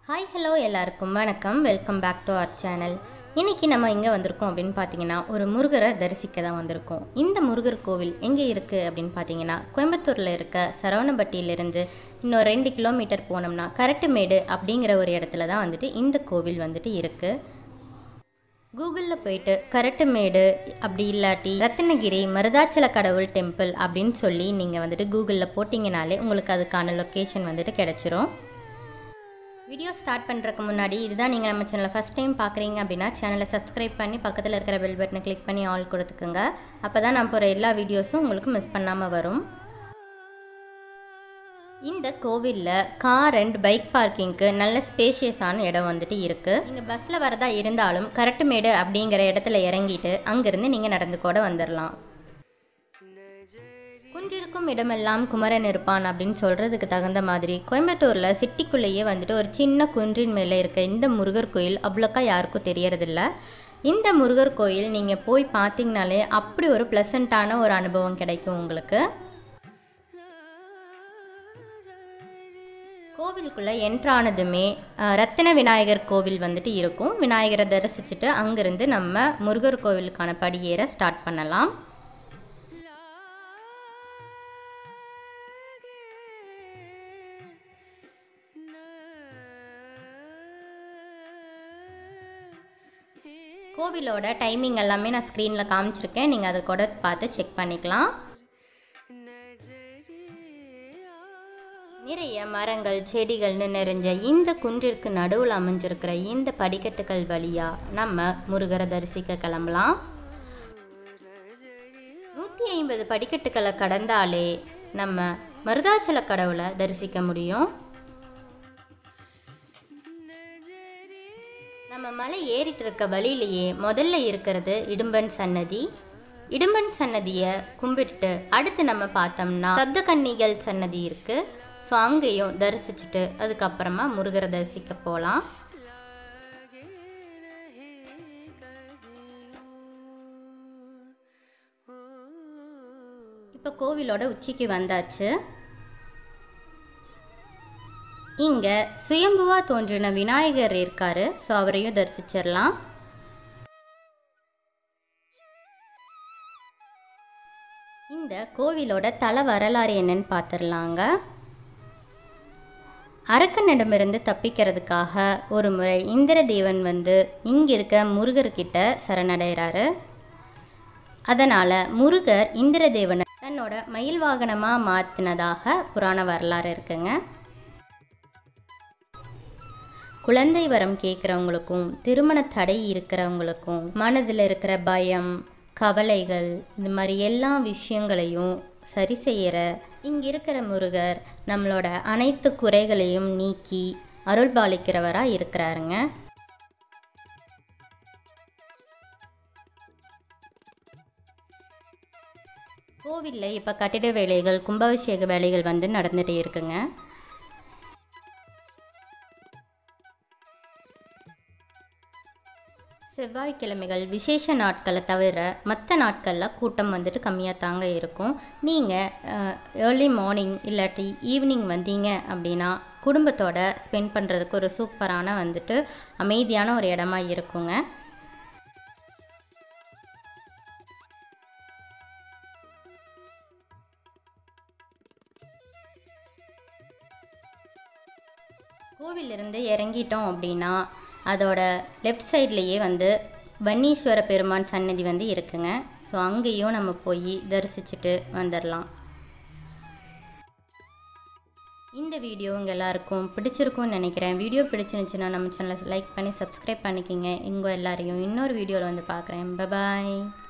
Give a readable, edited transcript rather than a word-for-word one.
Hi hello எல்லாருக்கும் வணக்கம். Welcome back to our channel. இன்றைக்கி நம்ம எங்கே வந்திருக்கோம் அப்படின்னு பார்த்தீங்கன்னா ஒரு முருகரை தரிசிக்க தான் வந்திருக்கோம். இந்த முருகர் கோவில் எங்கே இருக்குது அப்படின்னு பார்த்தீங்கன்னா கோயம்புத்தூரில் இருக்க சரவணப்பட்டியிலிருந்து இன்னும் 2 கிலோமீட்டர் போனோம்னா கரட்டுமேடு அப்படிங்கிற ஒரு இடத்துல தான் வந்துட்டு இந்த கோவில் வந்துட்டு இருக்குது. கூகுளில் போயிட்டு கரட்டுமேடு அப்படி இல்லாட்டி ரத்தினகிரி மருதாச்சல கடவுள் டெம்பிள் அப்படின்னு சொல்லி நீங்கள் வந்துட்டு கூகுளில் போட்டிங்கனாலே உங்களுக்கு அதுக்கான லொக்கேஷன் வந்துட்டு கிடச்சிரும். வீடியோ ஸ்டார்ட் பண்ணுறதுக்கு முன்னாடி இதுதான் நீங்கள் நம்ம சேனலை ஃபஸ்ட் டைம் பார்க்குறீங்க அப்படின்னா சேனலை சப்ஸ்கிரைப் பண்ணி பக்கத்தில் இருக்கிற பெல் பட்டனை கிளிக் பண்ணி ஆல் கொடுத்துக்குங்க. அப்போ தான் நான் போகிற எல்லா வீடியோஸும் உங்களுக்கு மிஸ் பண்ணாமல் வரும். இந்த கோவிலில் கார் அண்ட் பைக் பார்க்கிங்க்கு நல்ல ஸ்பேஷியஸான இடம் வந்துட்டு இருக்குது. நீங்கள் பஸ்ஸில் வரதா இருந்தாலும் கரட்டுமேடு அப்படிங்கிற இடத்துல இறங்கிட்டு அங்கேருந்து நீங்கள் நடந்து கூட வந்துடலாம். குன்றிருக்கும் இடமெல்லாம் குமரன் இருப்பான் அப்படின்னு சொல்கிறதுக்கு தகுந்த மாதிரி கோயம்புத்தூரில் சிட்டிக்குள்ளேயே வந்துட்டு ஒரு சின்ன குன்றின் மேலே இருக்க இந்த முருகர் கோயில் அவ்வளோக்கா யாருக்கும் தெரியறதில்ல. இந்த முருகர் கோயில் நீங்கள் போய் பார்த்தீங்கனாலே அப்படி ஒரு ப்ளசண்ட்டான ஒரு அனுபவம் கிடைக்கும் உங்களுக்கு. கோவிலுக்குள்ளே என்ட்ரானதுமே ரத்தின விநாயகர் கோவில் வந்துட்டு இருக்கும். விநாயகரை தரிசிச்சுட்டு அங்கேருந்து நம்ம முருகர் கோவிலுக்கான படியேற ஸ்டார்ட் பண்ணலாம். கோவிலோட டைமிங் எல்லாமே நான் ஸ்க்ரீனில் காமிச்சிருக்கேன். நீங்கள் அதை கூட பார்த்து செக் பண்ணிக்கலாம். நிறைய மரங்கள் செடிகள்னு நிறைஞ்ச இந்த குன்றிற்கு நடுவில் அமைஞ்சிருக்கிற இந்த படிக்கட்டுகள் வழியாக நம்ம முருகரை தரிசிக்க கிளம்பலாம். 150 படிக்கட்டுகளை கடந்தாலே நம்ம மருதாச்சல கடவுளை தரிசிக்க முடியும். நம்ம மலை ஏறிட்டு இருக்க வழியிலேயே முதல்ல இருக்கிறது இடும்பன் சன்னதி. இடும்பன் சன்னதியை கும்பிட்டு அடுத்து நம்ம பார்த்தோம்னா சப்தகன்னிகள் சன்னதி இருக்குது. ஸோ அங்கேயும் தரிசிச்சுட்டு அதுக்கப்புறமா முருகரை தரிசிக்க போகலாம். இப்போ கோவிலோட உச்சிக்கு வந்தாச்சு. இங்கே சுயம்புவாக தோன்றின விநாயகர் இருக்காரு. ஸோ அவரையும் தரிசிச்சிடலாம். இந்த கோவிலோட தல வரலாறு என்னன்னு பார்த்துடலாங்க. அரக்கனிடமிருந்து தப்பிக்கிறதுக்காக ஒரு முறை இந்திரதேவன் வந்து இங்கே இருக்க முருகர்கிட்ட சரணடைகிறாரு. அதனால் முருகர் இந்திரதேவனை தன்னோட மயில் வாகனமாக மாற்றினதாக புராண வரலாறு இருக்குங்க. குழந்தை வரம் கேட்குறவங்களுக்கும் திருமண தடை இருக்கிறவங்களுக்கும் மனதில் இருக்கிற பயம் கவலைகள் இந்த மாதிரி எல்லா விஷயங்களையும் சரி செய்கிற இங்கே இருக்கிற முருகர் நம்மளோட அனைத்து குறைகளையும் நீக்கி அருள் பாலிக்கிறவராக இருக்கிறாருங்க. கோவிலில் இப்போ கட்டிட வேலைகள் கும்பாபிஷேக வேலைகள் வந்து நடந்துகிட்டே இருக்குங்க. செவ்வாய்க்கிழமைகள் விசேஷ நாட்களை தவிர மற்ற நாட்களில் கூட்டம் வந்துட்டு கம்மியாக தாங்க இருக்கும். நீங்கள் ஏர்லி மார்னிங் இல்லாட்டி ஈவினிங் வந்தீங்க அப்படின்னா குடும்பத்தோட ஸ்பெண்ட் பண்ணுறதுக்கு ஒரு சூப்பரான வந்துட்டு அமைதியான ஒரு இடமா இருக்குங்க. கோவிலிருந்து இறங்கிட்டோம் அப்படின்னா அதோட லெஃப்ட் சைட்லேயே வந்து வன்னீஸ்வர பெருமான் சன்னதி வந்து இருக்குங்க. ஸோ அங்கேயும் நம்ம போய் தரிசிச்சுட்டு வந்துடலாம். இந்த வீடியோ உங்கள் எல்லாருக்கும் பிடிச்சிருக்கும்னு நினைக்கிறேன். வீடியோ பிடிச்சிருந்துச்சுன்னா நம்ம சேனலை லைக் பண்ணி சப்ஸ்கிரைப் பண்ணிக்கிங்க. எங்கள் எல்லாரையும் இன்னொரு வீடியோவில் வந்து பார்க்குறேன். பாய்.